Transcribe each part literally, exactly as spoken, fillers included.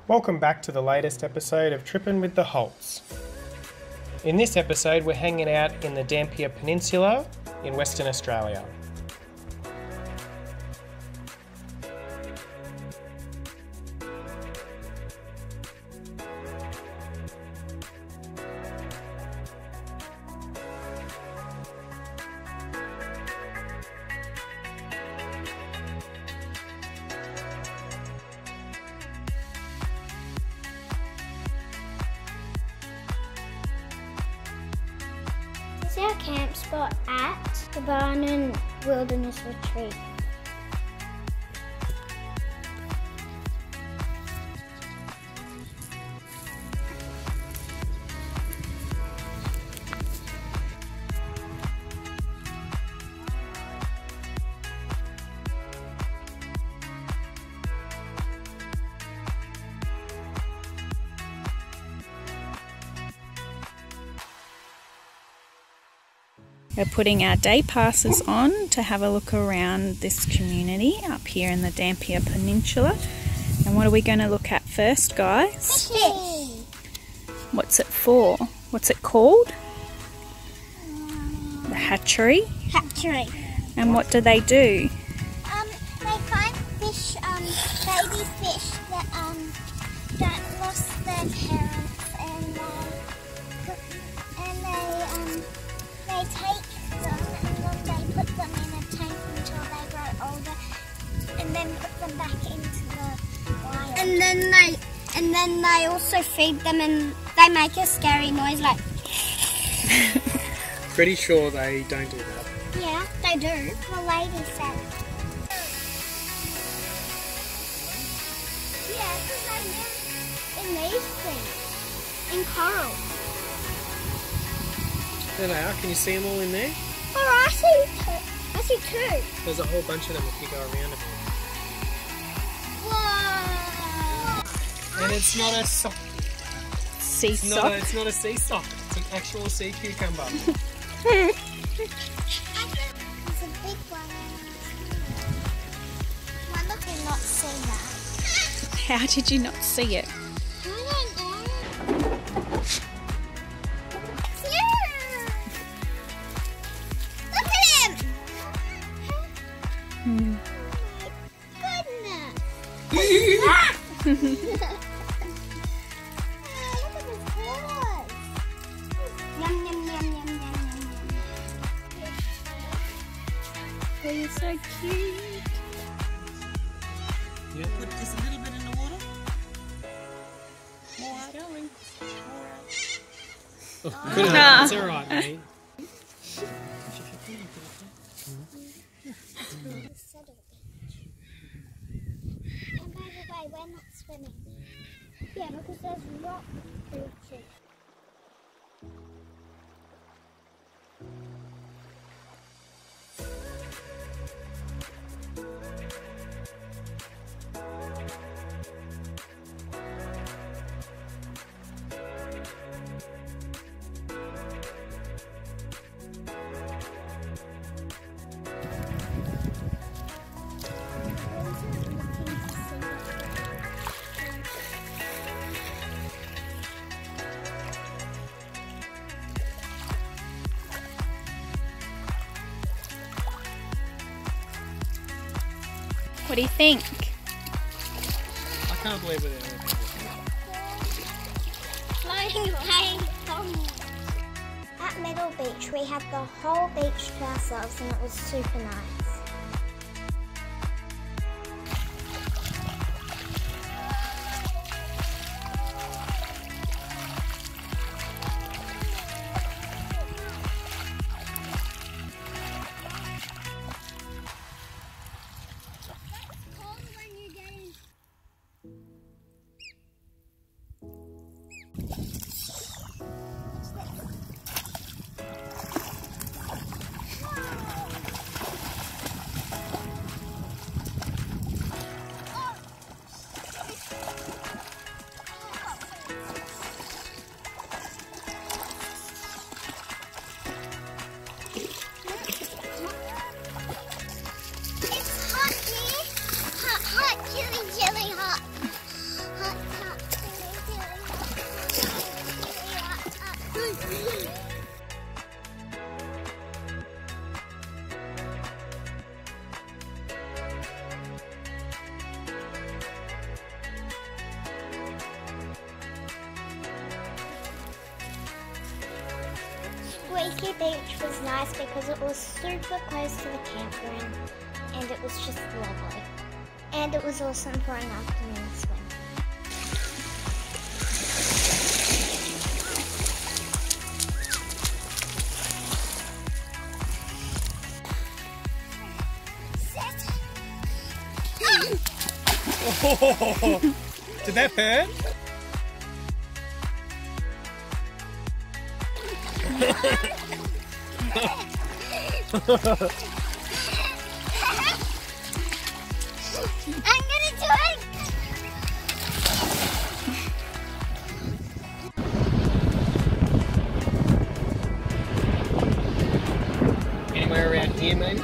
Welcome back to the latest episode of Trippin' with the Holts. In this episode we're hanging out in the Dampier Peninsula in Western Australia. This is our camp spot at Gumbanan Wilderness Retreat. We're putting our day passes on to have a look around this community up here in the Dampier Peninsula. And what are we going to look at first, guys? Fish! What's it for? What's it called? The hatchery. Hatchery. And what do they do? Um, they find fish, um, baby fish that um that lost their parents, and they and they um they take them and then they put them in a tank until they grow older, and then put them back into the wild. And then they and then they also feed them, and they make a scary noise like. Pretty sure they don't do that. Yeah, they do. The lady said. Yeah, because they live in these things, in coral. There they are. Can you see them all in there? Oh, I see two. I see two. There's a whole bunch of them if you go around a bit. Whoa! And it's not a sock. Sea It's not sock. a, it's not a sea sock. It's an actual sea cucumber. I think there's a big one. Wonder if we not see that. How did you not see it? I don't know. It's here. Look at him. Hmm. Oh my goodness. Oh, look at his claws. Yum, yum, yum, yum, yum, yum, yum. He's so cute. Yeah. Put just a little bit in the water. More going. Oh, good Nah. It's alright, mate. And by the way, we're not swimming. Yeah, because there's rock creatures. What do you think? I can't believe we're there. Floating away from me. At Middle Beach, we had the whole beach to ourselves, and it was super nice. Leveque Beach was nice because it was super close to the campground and it was just lovely. And it was awesome for an afternoon swim. Oh, did that hurt? I'm gonna do it! Anywhere around here, maybe?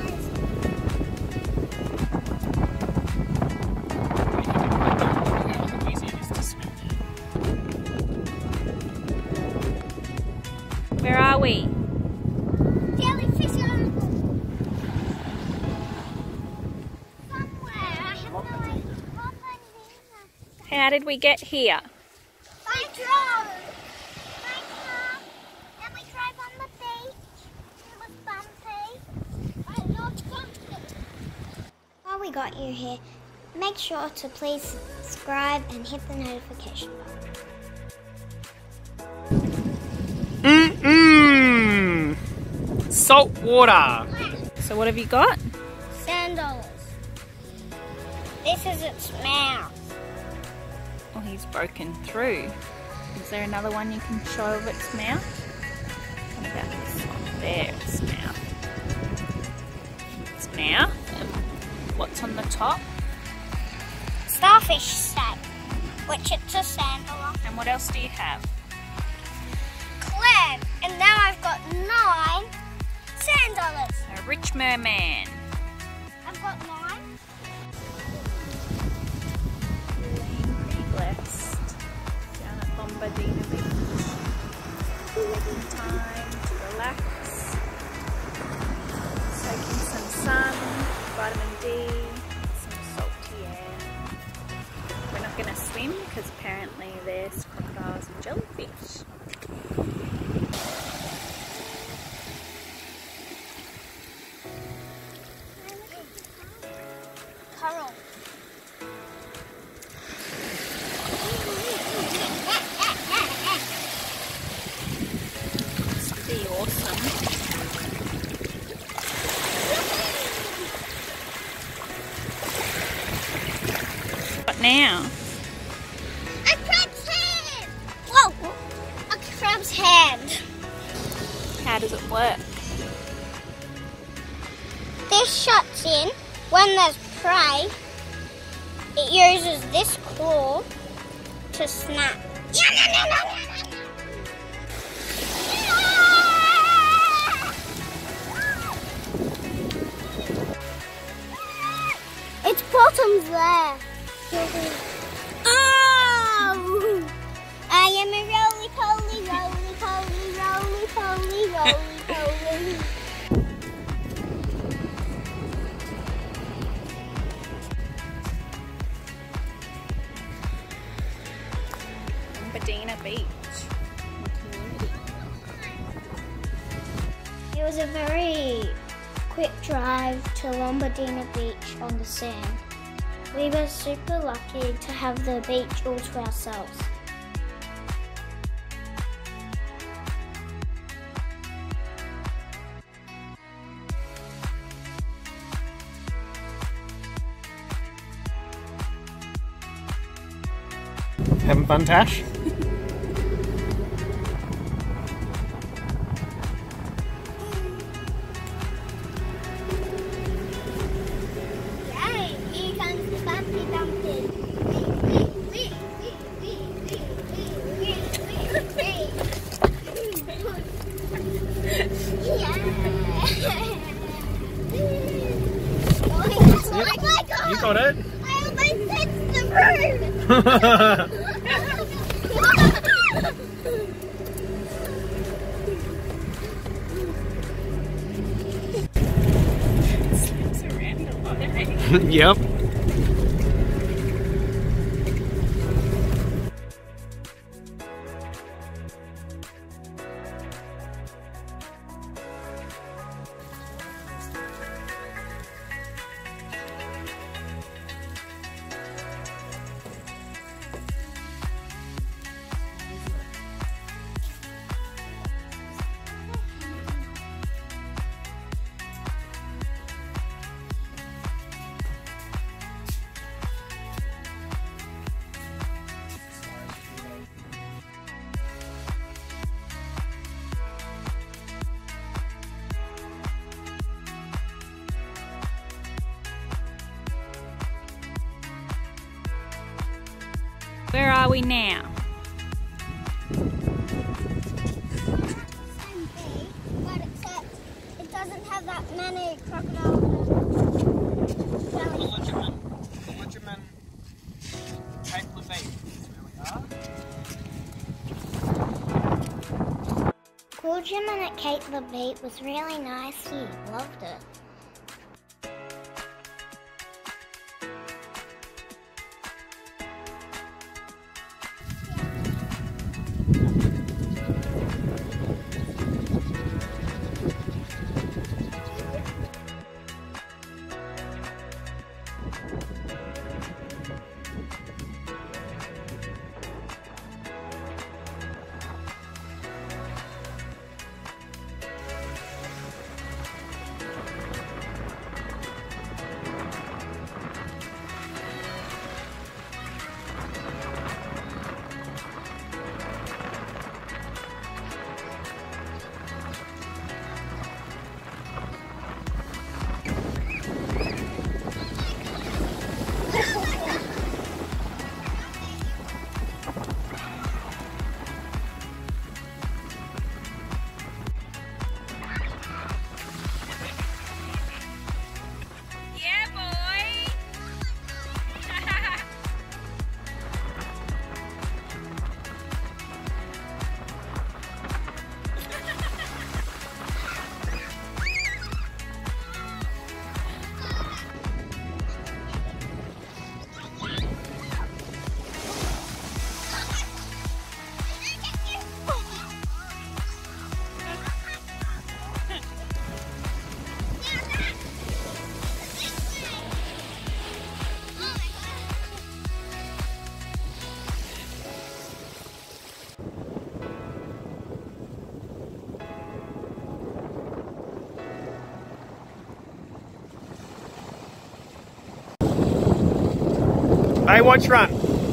Where are we? Jellyfish article. Somewhere. I have no idea. How did we get here? I drove. My car. And we drove on the beach. It was bumpy. But not bumpy. While we got you here, make sure to please subscribe and hit the notification button. Mm-mm! Salt water! So what have you got? Sand dollars. This is its mouth. Oh, he's broken through. Is there another one you can show of its mouth? What about this one? There, its mouth. Its mouth. And what's on the top? Starfish steak, which it's a sand dollar. And what else do you have? Clam, and now I've got nine sand dollars. A rich merman. I've got nine. Feeling pretty blessed. Down at Gumbanan Beach. Taking time to relax. Soaking some sun, vitamin D, some salty air. We're not going to swim because apparently there's crocodiles and jellyfish. Coral. This would be awesome. What now? A crab's hand! Whoa! A crab's hand. How does it work? This shuts in when there's prey. It uses this claw to snap. Its bottom's there. Oh! I am a roly-poly, roly-poly, roly-poly, roly-poly. Gumbanan Beach community. It was a very quick drive to Gumbanan Beach on the sand. We were super lucky to have the beach all to ourselves. Having fun, Tash? Yay! Here comes the bumpy bumpy. You got it? I almost touched the road! Slips around a lot, eh? Yep. Where are we now? But except it doesn't have that many crocodiles. Gumbanan Cape Leveque is where we are. Gumbanan at Cape Leveque was really nice here. Loved it. Hey, watch run.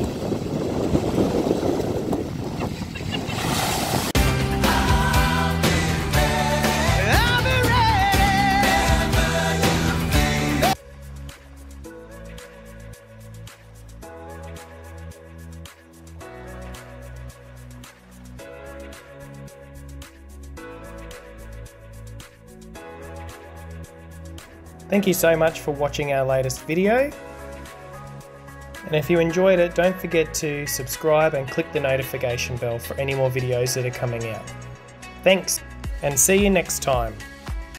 Thank you so much for watching our latest video. And if you enjoyed it, don't forget to subscribe and click the notification bell for any more videos that are coming out. Thanks, and see you next time.